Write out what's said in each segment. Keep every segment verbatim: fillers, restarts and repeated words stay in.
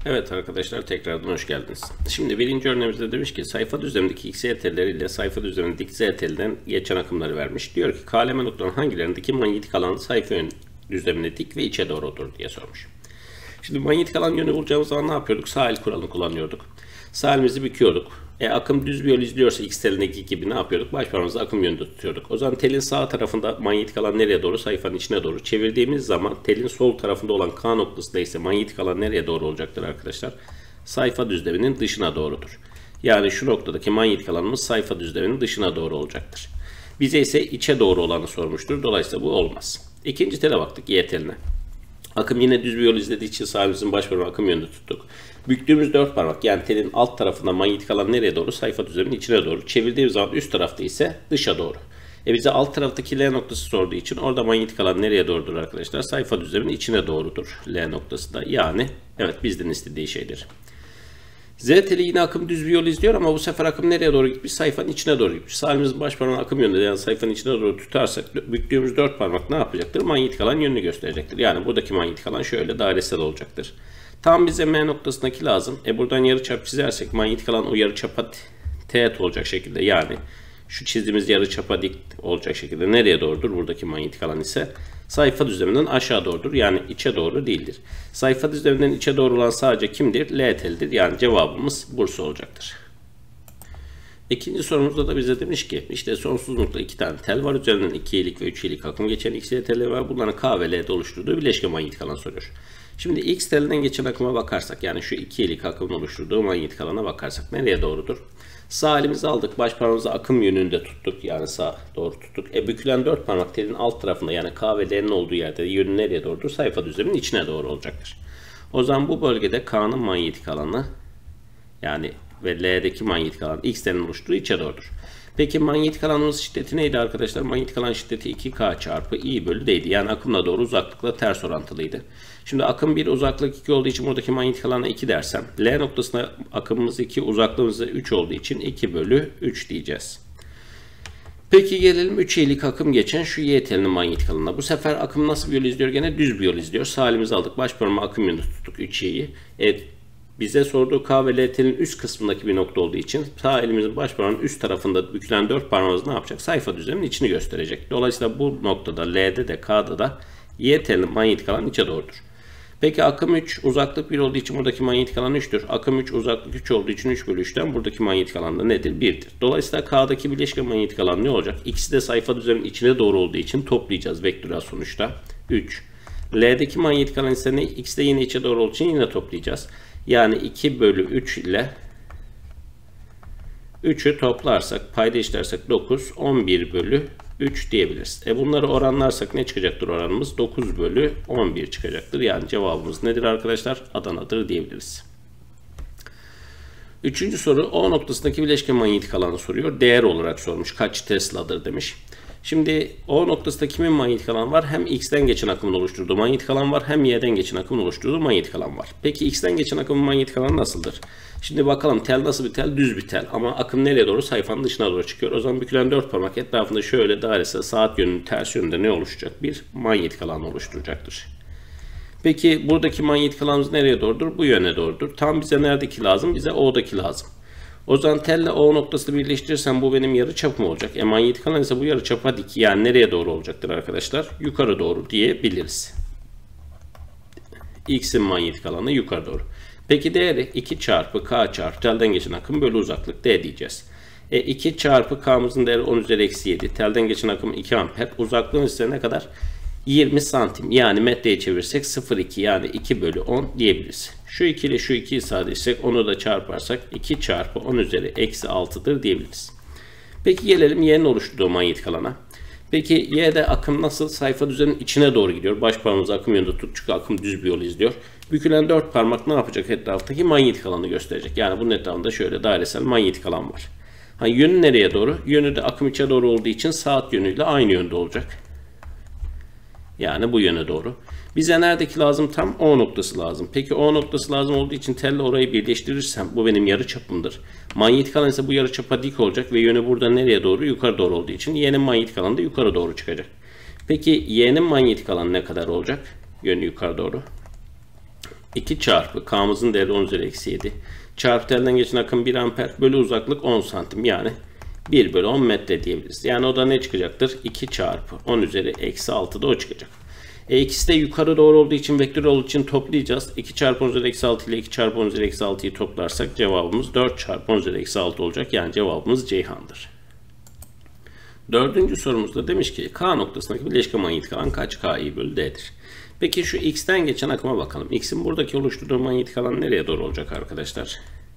Evet arkadaşlar, tekrardan hoş geldiniz. Şimdi birinci örneğimizde demiş ki sayfa düzlemindeki x y telleriyle sayfa düzlemindeki z telinden geçen akımları vermiş. Diyor ki K L M noktaların hangilerindeki manyetik alan sayfa yön düzlemine dik ve içe doğrudur diye sormuş. Şimdi manyetik alan yönü bulacağımız zaman ne yapıyorduk? Sağ el kuralını kullanıyorduk. Sağ elimizi büküyorduk. E, akım düz bir yol izliyorsa x telindeki gibi ne yapıyorduk? Baş parmağımızı akım yönünde tutuyorduk. O zaman telin sağ tarafında manyetik alan nereye doğru? Sayfanın içine doğru. Çevirdiğimiz zaman telin sol tarafında olan K noktasında ise manyetik alan nereye doğru olacaktır arkadaşlar? Sayfa düzleminin dışına doğrudur. Yani şu noktadaki manyetik alanımız sayfa düzleminin dışına doğru olacaktır. Bize ise içe doğru olanı sormuştur. Dolayısıyla bu olmaz. İkinci tele baktık, Y teline. Akım yine düz bir yol izlediği için sağ elimizin baş parmağı akım yönünde tuttuk. Büktüğümüz dört parmak, yani telin alt tarafında manyetik alan nereye doğru? Sayfa düzleminin içine doğru. Çevirdiğimiz zaman üst tarafta ise dışa doğru. E bize alt taraftaki L noktası sorduğu için orada manyetik alan nereye doğrudur arkadaşlar? Sayfa düzleminin içine doğrudur L noktası da. Yani evet, bizden istediği şeydir. Z teli yine akım düz bir yol izliyor ama bu sefer akım nereye doğru gitmiş? Sayfanın içine doğru gitmiş. Sağ elimizin baş parmağı akım yönünde, yani sayfanın içine doğru tutarsak büktüğümüz dört parmak ne yapacaktır? Manyetik alan yönünü gösterecektir. Yani buradaki manyetik alan şöyle dairesel olacaktır. Tam bize M noktasındaki lazım. E buradan yarıçap çizersek manyetik alan o yarıçapa teğet olacak şekilde, yani şu çizdiğimiz yarıçapa dik olacak şekilde nereye doğrudur? Buradaki manyetik alan ise sayfa düzleminden aşağı doğrudur. Yani içe doğru değildir. Sayfa düzleminden içe doğru olan sadece kimdir? L telidir. Yani cevabımız Bursa olacaktır. İkinci sorumuzda da bize demiş ki işte sonsuzlukta iki tane tel var. Üzerinden iki iyilik ve üç iyilik akım geçen X Y teli var. Bunların K ve L'de oluşturduğu bileşke manyetik alan soruyor. Şimdi X telinden geçen akıma bakarsak, yani şu iki iyilik akımın oluşturduğu manyetik alana bakarsak nereye doğrudur? Sağ elimizi aldık, baş parmağımızı akım yönünde tuttuk, yani sağ doğru tuttuk. E bükülen dört parmak telin alt tarafında, yani K ve L'nin olduğu yerde yönü nereye doğrudur? Sayfa düzleminin içine doğru olacaktır. O zaman bu bölgede K'nın manyetik alanı, yani ve L'deki manyetik alan X telinin oluşturduğu içe doğrudur. Peki manyetik alanımız şiddeti neydi arkadaşlar? Manyetik alan şiddeti iki K çarpı I bölü D'ydi. Yani akımla doğru uzaklıkla ters orantılıydı. Şimdi akım bir, uzaklık iki olduğu için buradaki manyetik alana iki dersem, L noktasına akımımız iki, uzaklığımız üç olduğu için iki bölü üç diyeceğiz. Peki gelelim üç iyilik akım geçen şu Y telinin manyetik alanına. Bu sefer akım nasıl bir yol izliyor? Gene düz bir yol izliyor. Sağ elimizi aldık, baş parmağı akım yönünde tuttuk üç i'yi. Evet. Bize sorduğu K ve L telin üst kısmındaki bir nokta olduğu için sağ elimizin baş parmağının üst tarafında bükülen dört parmağımız ne yapacak? Sayfa düzleminin içini gösterecek. Dolayısıyla bu noktada L'de de K'da da Y telinin manyetik alan içe doğrudur. Peki akım üç, uzaklık bir olduğu için buradaki manyetik alan üç'tür. Akım üç, uzaklık üç olduğu için üç bölü üç'ten buradaki manyetik alan da nedir? bir'dir. Dolayısıyla K'daki bileşke manyetik alan ne olacak? İkisi de sayfa düzleminin içine doğru olduğu için toplayacağız vektörel sonuçta. üç. L'deki manyetik alan ise ne? X de yine içe doğru olduğu için yine toplayacağız. Yani iki bölü üç ile üç'ü toplarsak, payda işlersek dokuz, on bir bölü üç diyebiliriz. E bunları oranlarsak ne çıkacaktır oranımız? dokuz bölü on bir çıkacaktır. Yani cevabımız nedir arkadaşlar? Adana'dır diyebiliriz. Üçüncü soru O noktasındaki bileşke manyetik alanı soruyor. Değer olarak sormuş. Kaç Tesla'dır demiş. Şimdi O noktasında kimin manyetik alanı var? Hem X'ten geçen akımın oluşturduğu manyetik alan var, hem Y'den geçen akımın oluşturduğu manyetik alan var. Peki X'ten geçen akımın manyetik alanı nasıldır? Şimdi bakalım, tel nasıl bir tel? Düz bir tel. Ama akım nereye doğru? Sayfanın dışına doğru çıkıyor. O zaman bükülen dört parmak etrafında şöyle dairesel saat yönünün ters yönünde ne oluşacak? Bir manyetik alan oluşturacaktır. Peki buradaki manyetik alanımız nereye doğrudur? Bu yöne doğrudur. Tam bize neredeki lazım? Bize O'daki lazım. O zaman telle O noktasını birleştirirsem bu benim yarıçapım olacak. E manyetik alan ise bu yarıçapa dik, yani nereye doğru olacaktır arkadaşlar? Yukarı doğru diyebiliriz. X'in manyetik alanı yukarı doğru. Peki değeri iki çarpı K çarpı telden geçen akım bölü uzaklık D diyeceğiz. E iki çarpı K'mızın değeri on üzeri eksi yedi. Telden geçen akım iki amper. Uzaklığın ise ne kadar? yirmi santim. Yani metreye çevirirsek sıfır virgül iki, yani iki bölü on diyebiliriz. Şu iki ile şu ikiyi sadeleştirsek, onu da çarparsak iki çarpı on üzeri eksi altı'dır diyebiliriz. Peki gelelim Y'nin oluşturduğu manyetik alana. Peki Y'de akım nasıl? Sayfa düzleminin içine doğru gidiyor. Baş parmağımızı akım yönünde tuttuk çünkü akım düz bir yol izliyor. Bükülen dört parmak ne yapacak? Etraftaki manyetik alanı gösterecek. Yani bunun etrafında şöyle dairesel manyetik alan var. Ha, yönü nereye doğru? Yönü de akım içe doğru olduğu için saat yönüyle aynı yönde olacak. Yani bu yöne doğru. Bize neredeki lazım? Tam O noktası lazım. Peki O noktası lazım olduğu için telle orayı birleştirirsem bu benim yarıçapımdır. Manyetik alan ise bu yarıçapa dik olacak ve yönü burada nereye doğru? Yukarı doğru olduğu için Y'nin manyetik alanı da yukarı doğru çıkacak. Peki Y'nin manyetik alanı ne kadar olacak? Yönü yukarı doğru. iki çarpı K'mızın değeri on üzeri eksi yedi. Çarpı telden geçen akım bir amper bölü uzaklık on santim. Yani bir bölü on metre diyebiliriz. Yani o da ne çıkacaktır? iki çarpı on üzeri eksi altı da o çıkacak. E ikisi de yukarı doğru olduğu için vektör olduğu için toplayacağız. iki çarpı on üzeri eksi altı ile iki çarpı on üzeri eksi altıyı toplarsak cevabımız dört çarpı on üzeri eksi altı olacak. Yani cevabımız Ceyhan'dır. Dördüncü sorumuzda demiş ki K noktasındaki bileşke manyetik alan kaç K'I bölü D'dir? Peki şu X'ten geçen akıma bakalım. X'in buradaki oluşturduğu manyetik alan nereye doğru olacak arkadaşlar?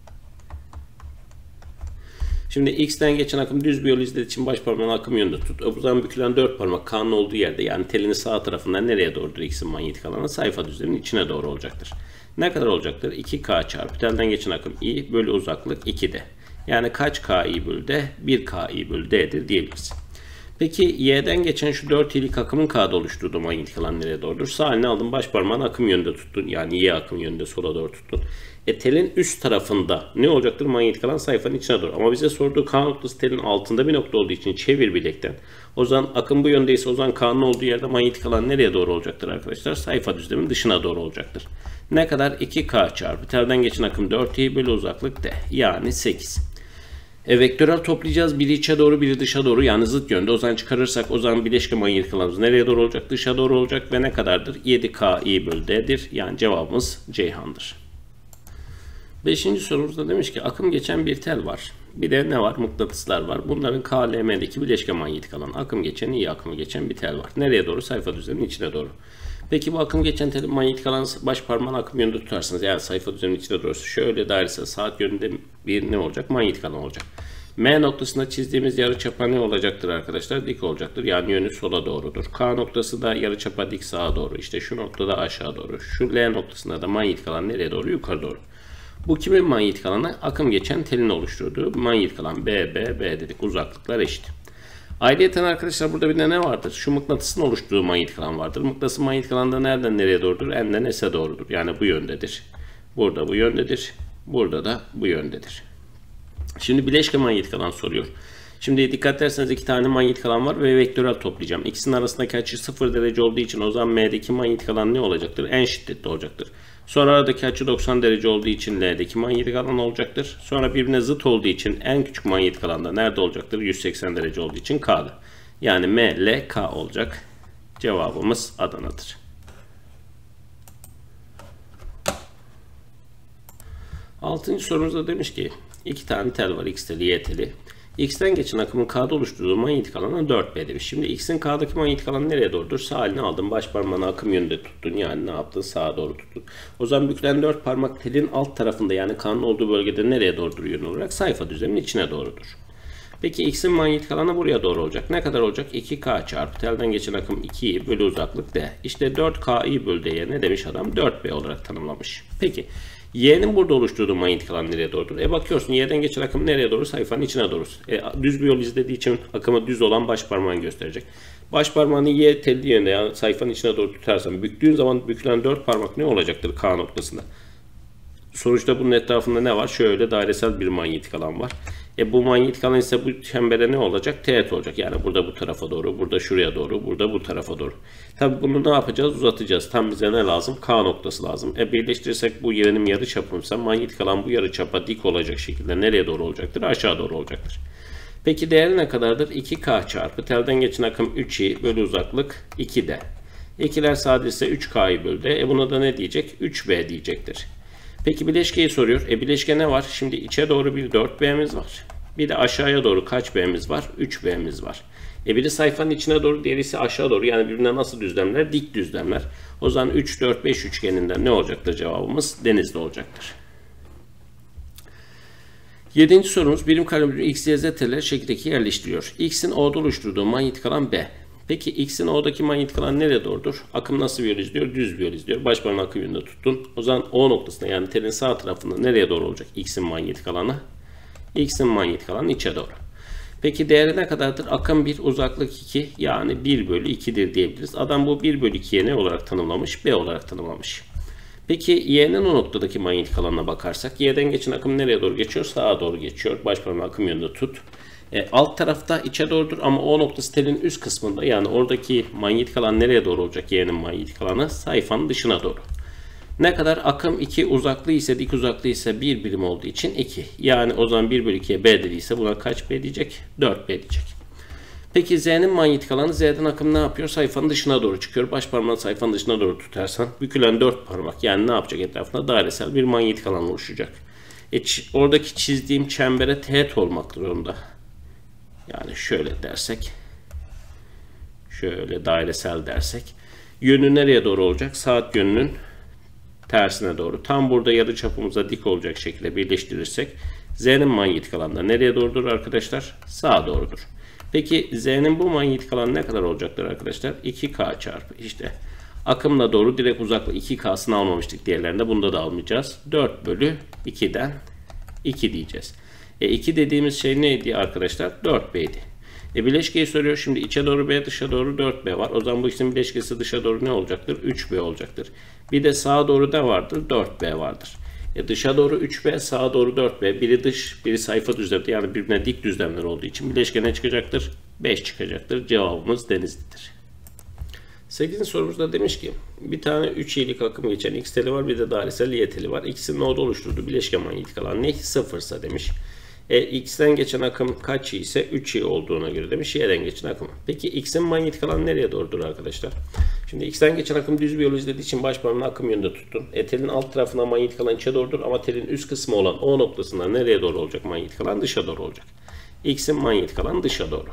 Şimdi X'ten geçen akım düz bir yol izlediği için baş parmağını akım yönünde tut. O zaman bükülen dört parmak K'nın olduğu yerde, yani telinin sağ tarafından nereye doğrudur X'in manyetik alanı? Sayfa düzleminin içine doğru olacaktır. Ne kadar olacaktır? iki K çarpı telden geçen akım I bölü uzaklık iki D. Yani kaç K'I bölü D? bir K'I bölü D'dir diyebiliriz. Peki Y'den geçen şu dört i'lik akımın K'da oluşturduğu manyetik alan nereye doğrudur? Sağ eline aldın, baş parmağını akım yönünde tuttun. Yani Y akım yönünde sola doğru tuttun. E telin üst tarafında ne olacaktır? Manyetik alan sayfanın içine doğru. Ama bize sorduğu K noktası telin altında bir nokta olduğu için çevir bilekten. O zaman akım bu yöndeyse o zaman K'nın olduğu yerde manyetik alan nereye doğru olacaktır arkadaşlar? Sayfa düzleminin dışına doğru olacaktır. Ne kadar? iki K çarpı telden geçen akım dört i bölü uzaklık D. Yani sekiz. E, vektörel toplayacağız. Biri içe doğru, biri dışa doğru, yani zıt yönde. O zaman çıkarırsak o zaman bileşke manyetik alanımız nereye doğru olacak? Dışa doğru olacak ve ne kadardır? yedi K'I bölü D'dir. Yani cevabımız Ceyhan'dır. Beşinci sorumuzda demiş ki akım geçen bir tel var. Bir de ne var? Mıknatıslar var. Bunların K L M'deki bileşke manyetik alan. Akım geçen, iyi akımı geçen bir tel var. Nereye doğru? Sayfa düzleminin içine doğru. Peki bu akım geçen telin manyetik alanı baş parmağını akım yönünde tutarsınız. Yani sayfa düzleminin içine doğru şöyle dairesel saat yönünde bir ne olacak? Manyetik alan olacak. M noktasında çizdiğimiz yarıçapa ne olacaktır arkadaşlar? Dik olacaktır. Yani yönü sola doğrudur. K noktası da yarıçapa dik sağa doğru. İşte şu noktada aşağı doğru. Şu L noktasında da manyetik alan nereye doğru? Yukarı doğru. Bu kimin manyetik alanı? Akım geçen telin oluşturduğu manyetik alan. B, B, B dedik. Uzaklıklar eşit. Ayrıyeten arkadaşlar burada bir de ne vardır? Şu mıknatısın oluşturduğu manyetik alan vardır. Mıknatısın manyetik alanı da nereden nereye doğrudur? N'den S'e doğrudur. Yani bu yöndedir. Burada bu yöndedir. Burada da bu yöndedir. Şimdi bileşke manyetik alan soruyor. Şimdi dikkat ederseniz iki tane manyetik alan var ve vektörel toplayacağım. İkisinin arasındaki açı sıfır derece olduğu için o zaman M'deki manyetik alan ne olacaktır? En şiddetli olacaktır. Sonra aradaki açı doksan derece olduğu için L'deki manyetik alan olacaktır. Sonra birbirine zıt olduğu için en küçük manyetik alanda nerede olacaktır? yüz seksen derece olduğu için K'da. Yani M, L, K olacak. Cevabımız Adana'dır. Altıncı sorumuzda demiş ki iki tane tel var. X teli, Y teli. X'ten geçen akımın K'da oluşturduğu manyetik alanı dört B demiş. Şimdi X'in K'daki manyetik alanı nereye doğrudur? Sağ elini aldın, baş parmağını akım yönünde tuttun. Yani ne yaptın? Sağa doğru tuttun. O zaman bükülen dört parmak telin alt tarafında, yani K'nın olduğu bölgede nereye doğrudur yön olarak? Sayfa düzleminin içine doğrudur. Peki X'in manyetik alanı buraya doğru olacak. Ne kadar olacak? iki K çarpı telden geçen akım iki i bölü uzaklık D. İşte dört K'I bölü D'ye ne demiş adam? dört B olarak tanımlamış. Peki Y'nin burada oluşturduğu manyetik alan nereye doğrudur? E bakıyorsun Y'den geçen akım nereye doğru? Sayfanın içine doğru. E, düz bir yol izlediği için akımı düz olan baş parmağını gösterecek. Baş parmağını Y telli yönde, yani sayfanın içine doğru tutarsan büktüğün zaman bükülen dört parmak ne olacaktır K noktasında? Sonuçta bunun etrafında ne var? Şöyle dairesel bir manyetik alan var. E bu manyetik alan ise bu çembere ne olacak? Teğet olacak. Yani burada bu tarafa doğru, burada şuraya doğru, burada bu tarafa doğru. Tabi bunu ne yapacağız? Uzatacağız. Tam bize ne lazım? K noktası lazım. E birleştirirsek bu benim yarıçapımsa manyetik alan bu yarıçapa dik olacak şekilde nereye doğru olacaktır? Aşağı doğru olacaktır. Peki değeri ne kadardır? iki K çarpı telden geçen akım üç i bölü uzaklık iki D. İkiler sadece üç K'yı bölü D. E buna da ne diyecek? üç B diyecektir. Peki bileşkeyi soruyor. E bileşke ne var? Şimdi içe doğru bir dört B'miz var. Bir de aşağıya doğru kaç B'miz var? üç B'miz var. E biri sayfanın içine doğru, diğeri ise aşağı doğru. Yani birbirine nasıl düzlemler? Dik düzlemler. O zaman üç, dört, beş üçgeninden ne olacaktır cevabımız? Denizli olacaktır. Yedinci sorumuz birim kare X, Y, Z telleri şekildeki yerleştiriyor. X'in O'da oluşturduğu manyetik alan B. Peki X'in O'daki manyetik alan nereye doğrudur? Akım nasıl bir yol izliyor? Düz bir yol izliyor. Baş parmağını akım yönünde tuttun. O zaman O noktasında, yani telin sağ tarafında nereye doğru olacak X'in manyetik alanı? X'in manyetik alanı içe doğru. Peki değeri ne kadardır? Akım bir, uzaklık iki, yani bir bölü iki'dir diyebiliriz. Adam bu bir bölü iki'ye ne olarak tanımlamış? B olarak tanımlamış. Peki Y'nin o noktadaki manyetik alanına bakarsak, Y'den geçen akım nereye doğru geçiyor? Sağa doğru geçiyor. Baş parmağı akım yönünde tut. E, alt tarafta içe doğrudur ama O noktası telin üst kısmında, yani oradaki manyetik alan nereye doğru olacak? Y'nin manyetik alanı sayfanın dışına doğru. Ne kadar? Akım iki, uzaklığı ise dik uzaklığı ise bir birim olduğu için iki. Yani o zaman bir bölü ikiye B dediyse buna kaç B diyecek? dört B diyecek. Peki Z'nin manyetik alanı, Z'den akım ne yapıyor? Sayfanın dışına doğru çıkıyor. Baş parmağını sayfanın dışına doğru tutarsan bükülen dört parmak, yani ne yapacak? Etrafında dairesel bir manyetik alan oluşacak. E, oradaki çizdiğim çembere teğet olmak zorunda. Yani şöyle dersek, şöyle dairesel dersek, yönü nereye doğru olacak? Saat yönünün tersine doğru. Tam burada yarıçapımıza dik olacak şekilde birleştirirsek Z'nin manyetik alanı nereye doğrudur arkadaşlar? Sağa doğrudur. Peki Z'nin bu manyetik alanı ne kadar olacaktır arkadaşlar? iki K çarpı işte akımla doğru direkt uzaklık iki K'sını almamıştık diğerlerinde. Bunda da almayacağız. dört bölü iki'den iki diyeceğiz. E iki dediğimiz şey neydi arkadaşlar? dört B'ydi. E bileşkeyi soruyor. Şimdi içe doğru B, dışa doğru dört B var. O zaman bu ikisinin bileşkesi dışa doğru ne olacaktır? üç B olacaktır. Bir de sağa doğru da vardır? dört B vardır. E dışa doğru üç B, sağa doğru dört B. Biri dış, biri sayfa düzlemleri, yani birbirine dik düzlemler olduğu için bileşke ne çıkacaktır? beş çıkacaktır. Cevabımız Denizli'dir. sekizinci sorumuzda demiş ki bir tane üç i'lik akım geçen X teli var, bir de dairesel Y teli var. İkisinin orada oluşturduğu bileşke manyetik alan ne? Sıfırsa demiş. E, X'ten geçen akım kaç i ise üç i olduğuna göre demiş Y'den geçen akım. Peki X'in manyetik alanı nereye doğrudur arkadaşlar? Şimdi X'ten geçen akım düz bir yol izlediği için baş parmağını akım yönünde tuttun. E, telin alt tarafına manyetik alan içe doğrudur ama telin üst kısmı olan O noktasından nereye doğru olacak manyetik alan? Dışa doğru olacak. X'in manyetik alanı dışa doğru.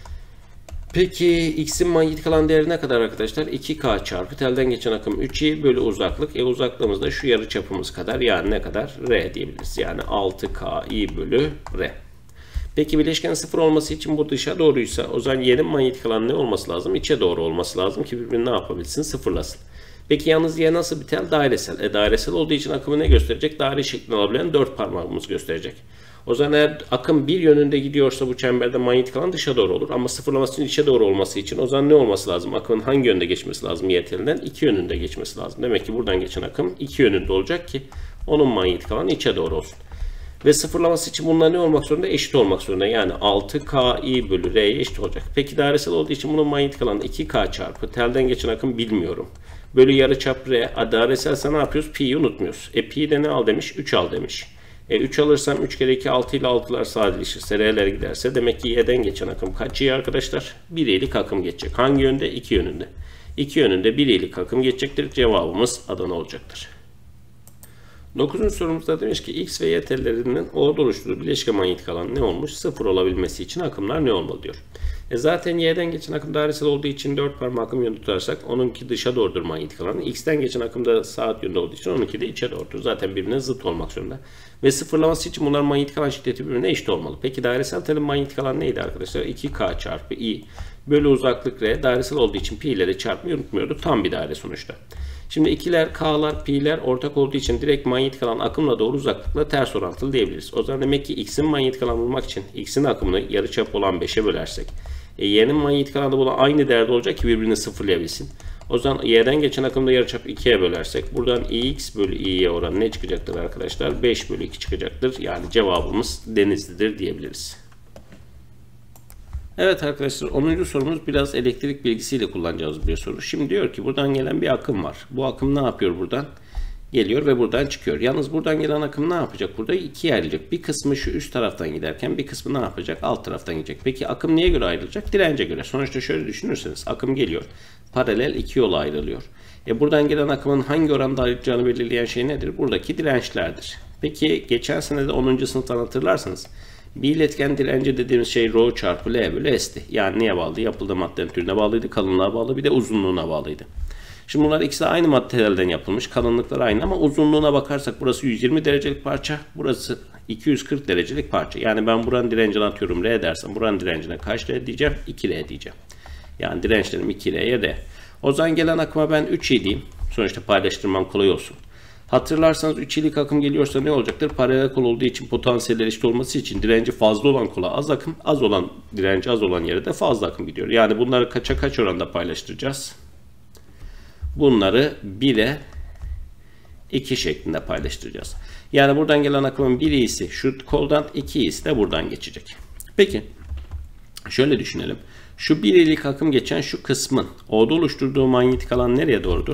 Peki X'in manyetik alan değeri ne kadar arkadaşlar? iki K çarpı telden geçen akım üç i bölü uzaklık. E uzaklığımız da şu yarı çapımız kadar, yani ne kadar? R diyebiliriz. Yani altı K i bölü R. Peki bileşkenin sıfır olması için bu dışa doğruysa o zaman Y'nin manyetik alanı ne olması lazım? İçe doğru olması lazım ki birbirini ne yapabilsin? Sıfırlasın. Peki yalnız Y nasıl bir tel? Dairesel. E dairesel olduğu için akımı ne gösterecek? Daire şeklini alabilen dört parmağımız gösterecek. O zaman eğer akım bir yönünde gidiyorsa bu çemberde manyetik alan dışa doğru olur. Ama sıfırlaması için içe doğru olması için o zaman ne olması lazım? Akımın hangi yönde geçmesi lazım Y telinden? İki yönünde geçmesi lazım. Demek ki buradan geçen akım iki yönünde olacak ki onun manyetik alanı içe doğru olsun. Ve sıfırlaması için bunlar ne olmak zorunda? Eşit olmak zorunda. Yani altı K i bölü R'ye eşit olacak. Peki dairesel olduğu için bunun manyetik alanı iki K çarpı telden geçen akım bilmiyorum. Bölü yarıçap R. Daireselse ne yapıyoruz? Pi'yi unutmuyoruz. E pi de ne al demiş? üç al demiş. E üç alırsam üç kere iki altı ile altılar sadeleşirse R'ler giderse demek ki Y'den geçen akım kaç i arkadaşlar? bir i'lik akım geçecek. Hangi yönde? iki yönünde. iki yönünde bir i'lik akım geçecektir. Cevabımız Adana olacaktır. dokuzuncu sorumuzda demiş ki X ve Y tellerinin O'da oluşturduğu bileşke manyetik alan ne olmuş? Sıfır olabilmesi için akımlar ne olmalı diyor. E zaten Y'den geçen akım dairesel olduğu için dört parmak akım yönünde tutarsak onunki dışa doğrudur manyetik alanı. X'ten geçen akım da saat yönünde olduğu için onunki de içe doğrudur. Zaten birbirine zıt olmak zorunda. Ve sıfırlaması için bunların manyetik alan şiddeti birbirine eşit olmalı. Peki dairesel telin manyetik alanı neydi arkadaşlar? iki K çarpı I bölü uzaklık R. Dairesel olduğu için pi ile de çarpmayı unutmuyorduk. Tam bir daire sonuçta. Şimdi ikiler, K'lar, pi'ler ortak olduğu için direkt manyetik alan akımla doğru uzaklıkla ters orantılı diyebiliriz. O zaman demek ki X'in manyetik alanı bulmak için X'in akımını yarıçap olan beşe bölersek e, Y'nin manyetik alanı bulan aynı değerde olacak ki birbirini sıfırlayabilsin. O zaman Y'den geçen akımda yarıçap ikiye bölersek buradan X bölü İ'ye oranı ne çıkacaktır arkadaşlar? beş bölü iki çıkacaktır. Yani cevabımız Denizli'dir diyebiliriz. Evet arkadaşlar, onuncu sorumuz biraz elektrik bilgisiyle kullanacağımız bir soru. Şimdi diyor ki buradan gelen bir akım var. Bu akım ne yapıyor buradan? Geliyor ve buradan çıkıyor. Yalnız buradan gelen akım ne yapacak? Burada ikiye ayrılacak. Bir kısmı şu üst taraftan giderken bir kısmı ne yapacak? Alt taraftan gidecek. Peki akım neye göre ayrılacak? Dirence göre. Sonuçta şöyle düşünürseniz akım geliyor. Paralel iki yola ayrılıyor. E buradan gelen akımın hangi oranda ayrılacağını belirleyen şey nedir? Buradaki dirençlerdir. Peki geçen sene de onuncu sınıftan hatırlarsanız bir iletken direnci dediğimiz şey rho çarpı L bölü S'ti. Yani neye bağlı? Yapıldığı maddenin türüne bağlıydı, kalınlığa bağlı, bir de uzunluğuna bağlıydı. Şimdi bunlar ikisi aynı materyalden yapılmış. Kalınlıkları aynı ama uzunluğuna bakarsak burası yüz yirmi derecelik parça, burası iki yüz kırk derecelik parça. Yani ben buranın direncine atıyorum R dersem buranın direncine kaç R diyeceğim? iki R diyeceğim. Yani dirençlerim iki R'ye D. O zaman gelen akıma ben üç i diyeyim. Sonuçta paylaştırmam kolay olsun. Hatırlarsanız üç i'lik akım geliyorsa ne olacaktır? Paralel kol olduğu için potansiyeller eşit olması için direnci fazla olan kola az akım, az olan direnci az olan yere de fazla akım gidiyor. Yani bunları kaça kaç oranda paylaştıracağız? Bunları bire iki şeklinde paylaştıracağız. Yani buradan gelen akımın bir i'si şu koldan, iki i'si de buradan geçecek. Peki şöyle düşünelim. Şu bir i'lik akım geçen şu kısmın O'da oluşturduğu manyetik alan nereye doğrudur?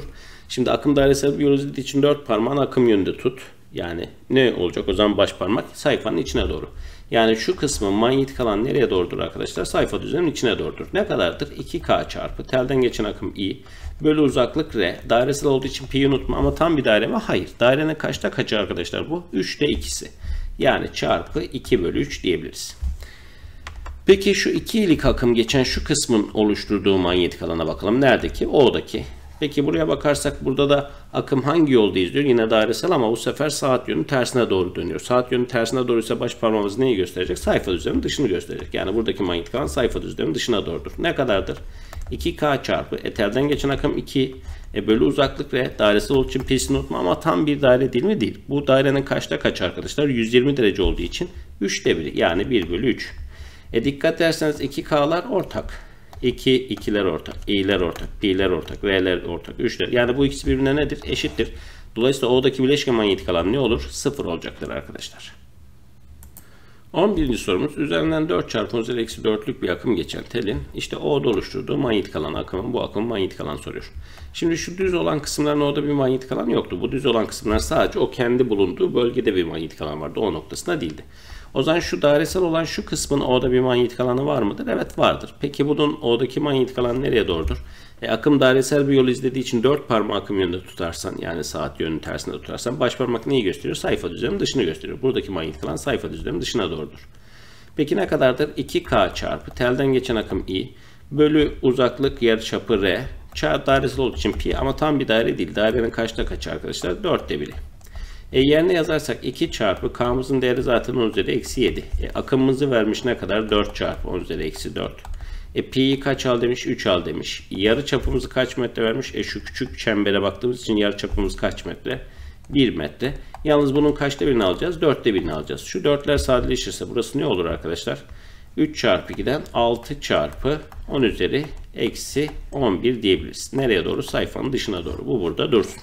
Şimdi akım dairesel bir yol izlediği için dört parmağın akım yönünde tut. Yani ne olacak? O zaman baş parmak sayfanın içine doğru. Yani şu kısmın manyetik alan nereye doğrudur arkadaşlar? Sayfa düzleminin içine doğrudur. Ne kadardır? iki K çarpı telden geçen akım I bölü uzaklık R. Dairesel olduğu için pi'yi unutma ama tam bir daire mi? Hayır. Dairenin kaçta kaçı arkadaşlar bu? üçte ikisi. Yani çarpı iki bölü üç diyebiliriz. Peki şu iki ilik akım geçen şu kısmın oluşturduğu manyetik alana bakalım. Neredeki? O'daki. Peki buraya bakarsak burada da akım hangi yolda izliyor? Yine dairesel ama bu sefer saat yönü tersine doğru dönüyor. Saat yönü tersine doğru ise baş parmağımız neyi gösterecek? Sayfa düzleminin dışını gösterecek. Yani buradaki manyetik alan sayfa düzleminin dışına doğrudur. Ne kadardır? iki K çarpı e, telden geçen akım iki e, bölü uzaklık R. Dairesel olduğu için pi'sini unutma ama tam bir daire değil mi? Değil. Bu dairenin kaçta kaç arkadaşlar? yüz yirmi derece olduğu için üçte biri yani bir bölü üç. E dikkat ederseniz iki K'lar ortak. iki, ikiler ortak, i'ler ortak, pi'ler ortak, r'ler ortak, üçler. Yani bu ikisi birbirine nedir? Eşittir. Dolayısıyla O'daki bileşke manyetik alan ne olur? sıfır olacaktır arkadaşlar. on birinci sorumuz. Üzerinden dört çarpı on üzeri eksi dörtlük bir akım geçen telin işte O'da oluşturduğu manyetik alan akımın bu akımın manyetik alan soruyor. Şimdi şu düz olan kısımların O'da bir manyetik alan yoktu. Bu düz olan kısımlar sadece o kendi bulunduğu bölgede bir manyetik alan vardı. O noktasında değildi. O zaman şu dairesel olan şu kısmın O'da bir manyetik alanı var mıdır? Evet vardır. Peki bunun O'daki manyetik alan nereye doğrudur? E, akım dairesel bir yol izlediği için dört parmağı akım yönünde tutarsan yani saat yönünün tersine tutarsan baş parmak neyi gösteriyor? Sayfa düzleminin dışını gösteriyor. Buradaki manyetik alan sayfa düzleminin dışına doğrudur. Peki ne kadardır? iki K çarpı telden geçen akım I bölü uzaklık yarıçapı R. Çarpı dairesel olduğu için pi ama tam bir daire değil. Dairenin kaçta kaçı arkadaşlar? dörtte biri. E yerine yazarsak iki çarpı K'mızın değeri zaten on üzeri eksi yedi. E, akımımızı vermiş ne kadar? dört çarpı on üzeri eksi dört. E pi'yi kaç al demiş? üç al demiş. Yarı çapımızı kaç metre vermiş? E şu küçük çembere baktığımız için yarı çapımız kaç metre? bir metre. Yalnız bunun kaçta birini alacağız? dörtte birini alacağız. Şu dörtler sadeleşirse burası ne olur arkadaşlar? üç çarpı ikiden altı çarpı on üzeri eksi on bir diyebiliriz. Nereye doğru? Sayfanın dışına doğru. Bu burada dursun.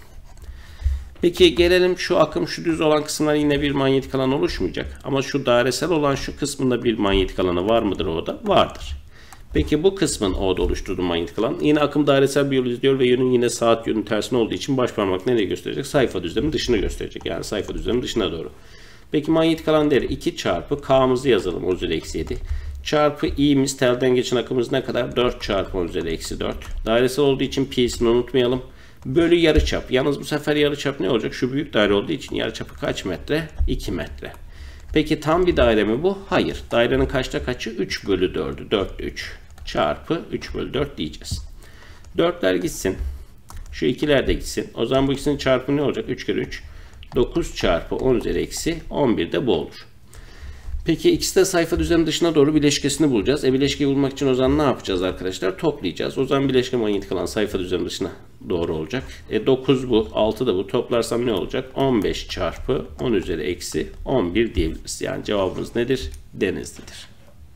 Peki gelelim şu akım şu düz olan kısımlar yine bir manyetik alan oluşmayacak. Ama şu dairesel olan şu kısmında bir manyetik alanı var mıdır O'da? Vardır. Peki bu kısmın O'da oluşturduğu manyetik alan yine akım dairesel bir yol izliyor ve yönün yine saat yönünün tersine olduğu için baş parmak nereye gösterecek? Sayfa düzleminin dışını gösterecek. Yani sayfa düzleminin dışına doğru. Peki manyetik alan değeri iki çarpı K'mızı yazalım on üzeri eksi yedi. Çarpı i'miz telden geçen akımımız ne kadar? dört çarpı on üzeri eksi dört. Dairesel olduğu için pi'sini unutmayalım. Bölü yarıçap. Yalnız bu sefer yarıçap ne olacak? Şu büyük daire olduğu için yarıçapı kaç metre? iki metre. Peki tam bir daire mi bu? Hayır. Dairenin kaçta kaçı? üç bölü dördü. dörtte üç. Çarpı üç bölü dört diyeceğiz. dörtler gitsin. Şu ikiler de gitsin. O zaman bu ikisinin çarpımı ne olacak? üç kere üç. dokuz çarpı on üzeri eksi on bir de bu olur. Peki ikisi de sayfa düzleminin dışına doğru bileşkesini bulacağız. E bileşkeyi bulmak için o zaman ne yapacağız arkadaşlar? Toplayacağız. O zaman bileşke manyetik alan sayfa düzleminin dışına doğru olacak. E dokuz bu, altı da bu. Toplarsam ne olacak? on beş çarpı on üzeri eksi on bir diyebiliriz. Yani cevabımız nedir? Denizli'dir.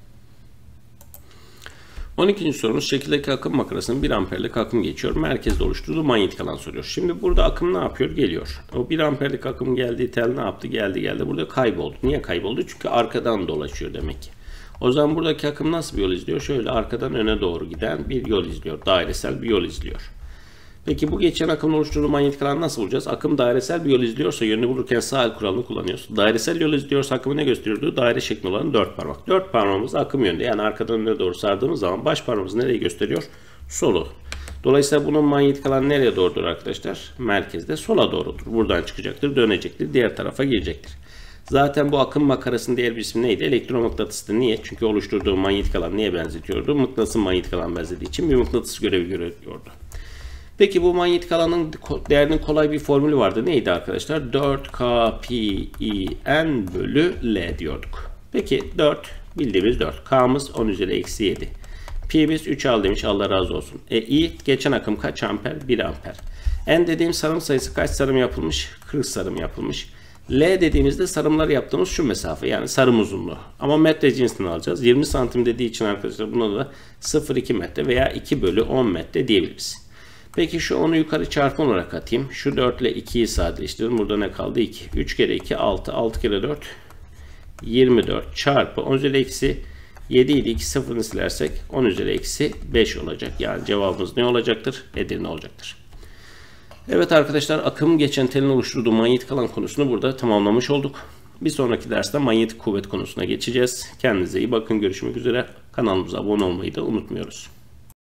on ikinci sorumuz şekildeki akım makarasının bir amperlik akım geçiyor. Merkezde oluşturduğu manyetik alan soruyor. Şimdi burada akım ne yapıyor? Geliyor. O bir amperlik akım geldiği tel ne yaptı? Geldi geldi. Burada kayboldu. Niye kayboldu? Çünkü arkadan dolaşıyor demek ki. O zaman buradaki akım nasıl bir yol izliyor? Şöyle arkadan öne doğru giden bir yol izliyor. Dairesel bir yol izliyor. Peki bu geçen akımın oluşturduğu manyetik alanı nasıl bulacağız? Akım dairesel bir yol izliyorsa yönünü bulurken sağ el kuralını kullanıyoruz. Dairesel yol izliyorsa akımı ne gösteriyordu? Daire şeklinde olan dört parmak. dört parmağımız akım yönünde. Yani arkadan öne doğru sardığımız zaman baş parmağımız nereyi gösteriyor? Solu. Dolayısıyla bunun manyetik alanı nereye doğrudur arkadaşlar? Merkezde sola doğrudur. Buradan çıkacaktır, dönecektir, diğer tarafa girecektir. Zaten bu akım makarasının diğer bir ismi neydi? Elektromıknatıstı. Niye? Çünkü oluşturduğu manyetik alan neye benzetiyordu? Mıknatısın manyetik alan benzediği için bir mıknatıs görevi görüyordu. Peki bu manyetik alanın değerinin kolay bir formülü vardı. Neydi arkadaşlar? dört K pi i n bölü L diyorduk. Peki dört bildiğimiz dört. K'mız on üzeri eksi yedi. Pi'miz üç al demiş. Allah razı olsun. E i geçen akım kaç amper? bir amper. N dediğim sarım sayısı kaç sarım yapılmış? kırk sarım yapılmış. L dediğimizde sarımlar yaptığımız şu mesafe yani sarım uzunluğu. Ama metre cinsinden alacağız. yirmi santim dediği için arkadaşlar buna da sıfır virgül iki metre veya iki bölü on metre diyebiliriz. Peki şu onu yukarı çarpım olarak atayım. Şu dört ile ikiyi sadeleştirdim. Burada ne kaldı? iki. üç kere iki altı. altı kere dört yirmi dört çarpı on üzeri eksi yedi ile iki sıfırını silersek on üzeri eksi beş olacak. Yani cevabımız ne olacaktır? Edirne olacaktır. Evet arkadaşlar, akım geçen telin oluşturduğu manyetik alan konusunu burada tamamlamış olduk. Bir sonraki derste manyetik kuvvet konusuna geçeceğiz. Kendinize iyi bakın. Görüşmek üzere. Kanalımıza abone olmayı da unutmuyoruz.